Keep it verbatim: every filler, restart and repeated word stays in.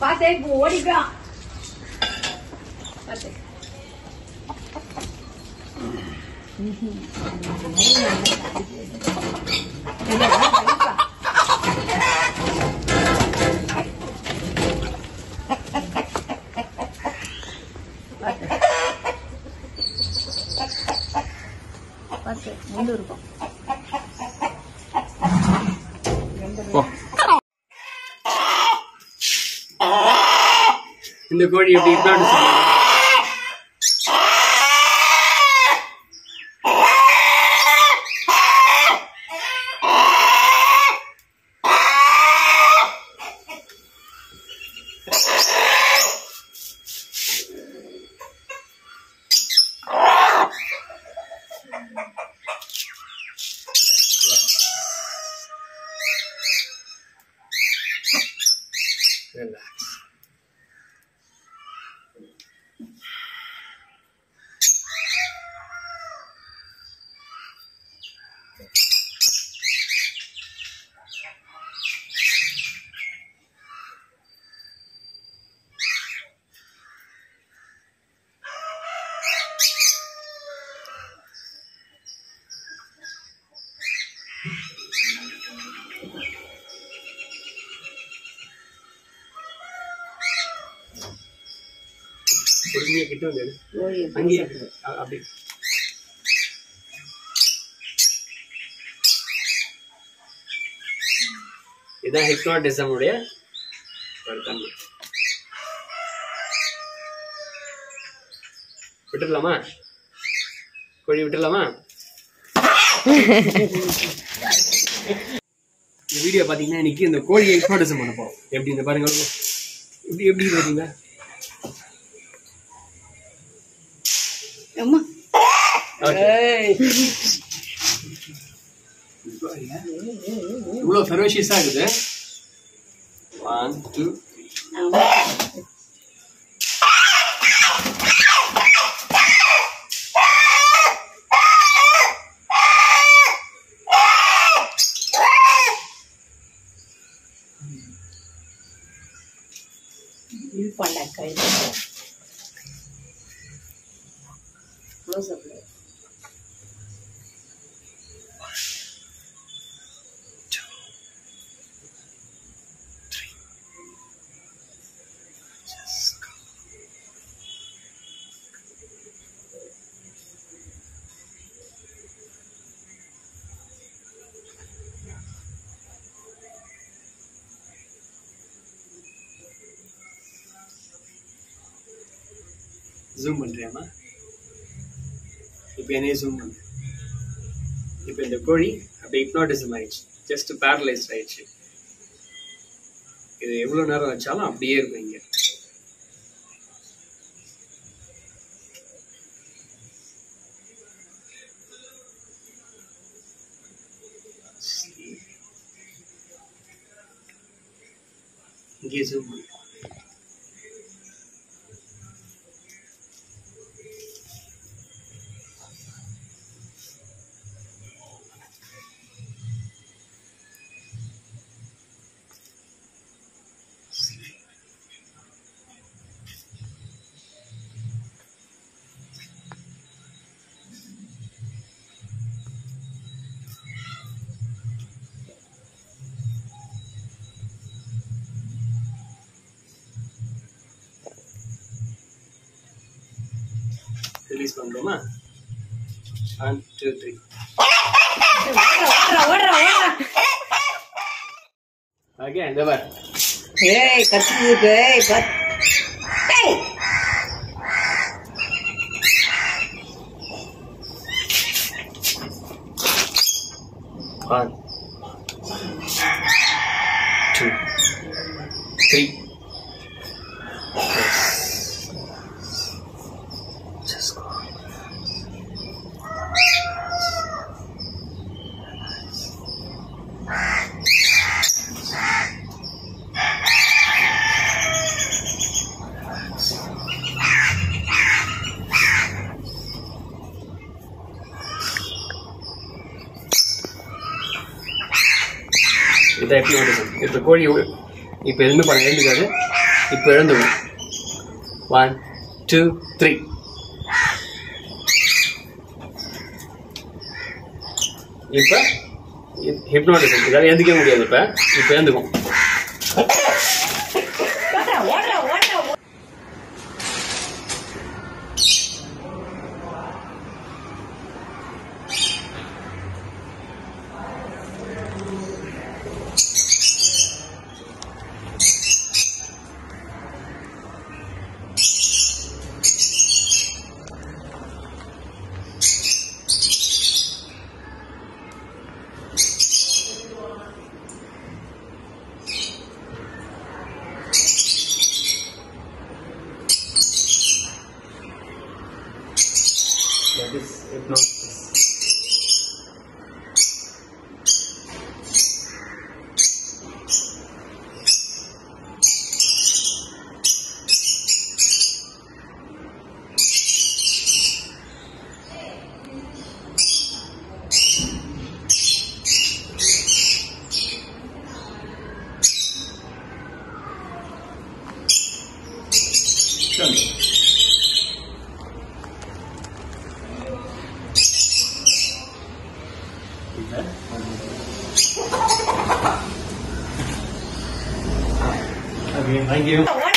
பாத்தே ஓடிப்பா பாத்தே பாத்து முள்ளு இருக்கும் இந்த கோழி எப்படி இருக்கு relax. பொறுமையா கிட்ட வந்து அங்கே அப்படி இதான் ஹிப்னாட்டிசம் உடைய தன்மை. விட்டுடலாமா? கோழி விட்டுடலாமா? இந்த வீடியோ பாத்தீங்கன்னா இன்னைக்கு இந்த கோழியை ஹிப்னாட்டிசம் பண்ண போறோம். எப்படி இந்த பாருங்க எப்படி எப்படி பாத்தீங்களா? அம்மா இவ்வளவு ஃபெரோஷியஸா இருக்குது. ஒன் டூ இது பண்ண கை க்ளோஸ் அப் ஜூம் பண்றியாமா? இப்போ என்னையே ஜூம் பண்ணு. இப்போ இந்த கோழி அப்படியே ஹிப்னாட்டிசம் ஆயிடுச்சு, ஜஸ்ட் பேரலைஸ்ட் ஆயிடுச்சு. இது எவ்வளவு நேரம் வச்சாலும் அப்படியே இருக்கும் இங்க. இங்கே ஜூம் பண்ணு. ரிலீஸ் பண்றோமா? One two three. ஓடுறா ஓடுறா ஓடுறா. ஓகே இந்த பார். ஏய் கத்திருக்கு. ஏய் பட். ஏய் ஒன் டூ த்ரீ. இதை எப்படி வந்து இப்போ கோழி இப்போ எதுவுமே பண்ண எழுந்துக்காது. இப்போ எழுந்துக்கும். One two three. இப்போ ஹிப்னாட்டிசம் இதால எழுந்திக்க முடியாது. இப்போ இப்போ எழுந்துக்கும். That is hypnosis. Okay, thank you.